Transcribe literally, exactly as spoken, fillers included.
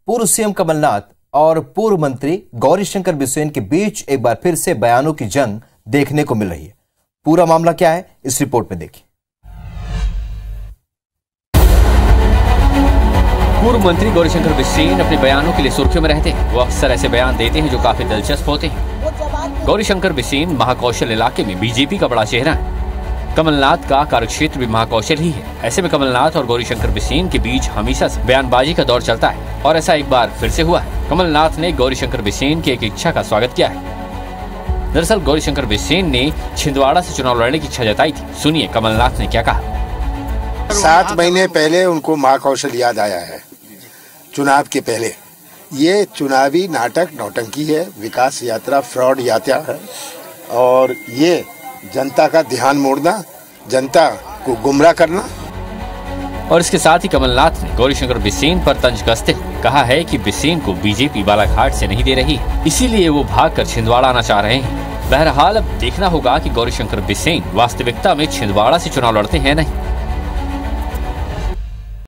पूर्व सीएम कमलनाथ और पूर्व मंत्री गौरीशंकर बिसेन के बीच एक बार फिर से बयानों की जंग देखने को मिल रही है। पूरा मामला क्या है, इस रिपोर्ट में देखिए। पूर्व मंत्री गौरीशंकर बिसेन अपने बयानों के लिए सुर्खियों में रहते हैं। वो अक्सर ऐसे बयान देते हैं जो काफी दिलचस्प होते हैं। गौरीशंकर बिसेन महाकौशल इलाके में बीजेपी का बड़ा चेहरा है। कमलनाथ का कार्यक्षेत्र भी महाकौशल ही है। ऐसे में कमलनाथ और गौरीशंकर बिसेन के बीच हमेशा से बयानबाजी का दौर चलता है और ऐसा एक बार फिर से हुआ है। कमलनाथ ने गौरीशंकर बिसेन की एक इच्छा का स्वागत किया है। दरअसल गौरीशंकर बिसेन ने छिंदवाड़ा से चुनाव लड़ने की इच्छा जताई थी। सुनिए कमलनाथ ने क्या कहा। सात महीने पहले उनको महाकौशल याद आया है, चुनाव के पहले। ये चुनावी नाटक नौटंकी है, विकास यात्रा फ्रॉड यात्रा है और ये जनता का ध्यान मोड़ना, जनता को गुमराह करना। और इसके साथ ही कमलनाथ ने गौरीशंकर बिसेन पर तंज कसते हुए कहा है कि बिसेन को बीजेपी बालाघाट से नहीं दे रही है, इसीलिए वो भागकर छिंदवाड़ा आना चाह रहे हैं। बहरहाल अब देखना होगा कि गौरीशंकर बिसेन वास्तविकता में छिंदवाड़ा से चुनाव लड़ते हैं नहीं।